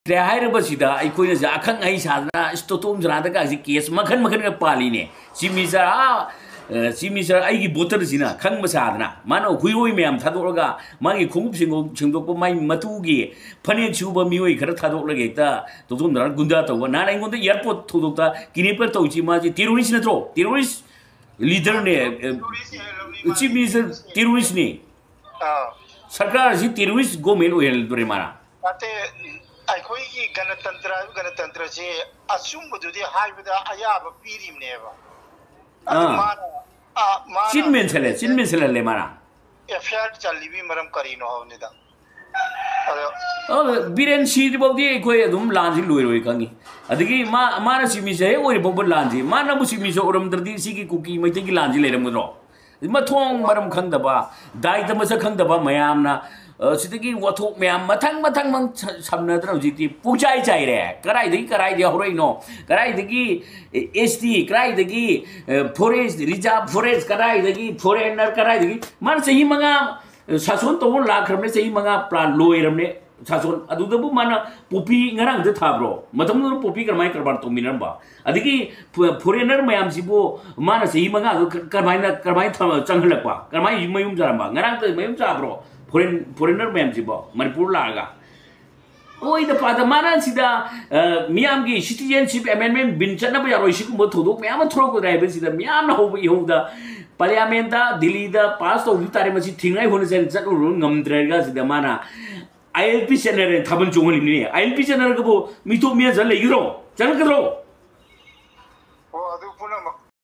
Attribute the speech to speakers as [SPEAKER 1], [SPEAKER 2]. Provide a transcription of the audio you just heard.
[SPEAKER 1] हाइरबसिदा अखोइना जा अखंग आई सादना टोटोमसना का केस मखन मखन का पालीने सिमिसर आइगी बोतर सिना खंग सादना मानो हुइरोइ मैम थादोरगा मागी खुंगुप सिंगोप माई मतुगी फनेक सुब मिओइ खर थादोरगे हेक्ता टोटोमसना गुंडा तौबा नान आइगोंदा एयरपोर्ट थोदोक्ता किनेपर तौची माजी टेरोरिस्ट नत्रो टेरोरिस्ट लीडर ने चीफ मिनिस्टर टेरोरिस्ट ने सरकार से टेरोरिस्ट गवर्नमेंट ओहेल दोरे मारा
[SPEAKER 2] अते अखोई गणतंत्र से असुंबदुदि हाइबदा अयाब पीरिमनेबा
[SPEAKER 1] चिनमेन चले ले मारा
[SPEAKER 2] एफआईआर चलीबी मरम करिनो हवनिदा
[SPEAKER 1] बिरेन सीद बौदी अखोई अदुम लांजी लोइरोइ खंगी अदगी माना सिमिसे ओइ बौब लांजी माना बु सिमिसे ओरमद्रदी सिगी कुकी मैते की लांजी लेरमगनो मथोंग मरम खंगदबा दाइता मसा खंगदबा मयामना सिदगी वथोक मैम मथंग समनद्र हजिति पुचाई चाइरे कराइदगी हौरइनो कराइदगी एसटी कराइदगी फॉरेस्ट रिजर्व फॉरेस्ट कराइदगी फॉरेनर कराइदगी मान सही मंगा सासोन तो लाखरमने सही मंगा प्लान लोइरमने सासोन अदुदबु माना पोपी ngरंग द थाब्रो मतमनो पोपी करमाय करबार तो मिनरबा अदगी फॉरेनर मैम सिबो माना सही मंगा करमाय चंगलपा करमाय मयुम जारबा ngरंग त मयुम जाब्रो फॉरेनर मैम सिबो मणिपुर लागा ओइ द पादा माना सिदा मियाम की सिटीजनशिप अमेंडमेंट बिन चनब यारोइ सिकुम थोदोक मैम थ्रोक राइबे सिदा मियाम ना होबो इहोदा पार्लियामेंट दिल्ली दा पास तो तारे मसी थिंगाइ होने से चटु ngमद्रेगा सिदा माना ILP चैनल थाबन चोंगलिनि ILP चैनल को मितो मिया जल लेगिरो चल करो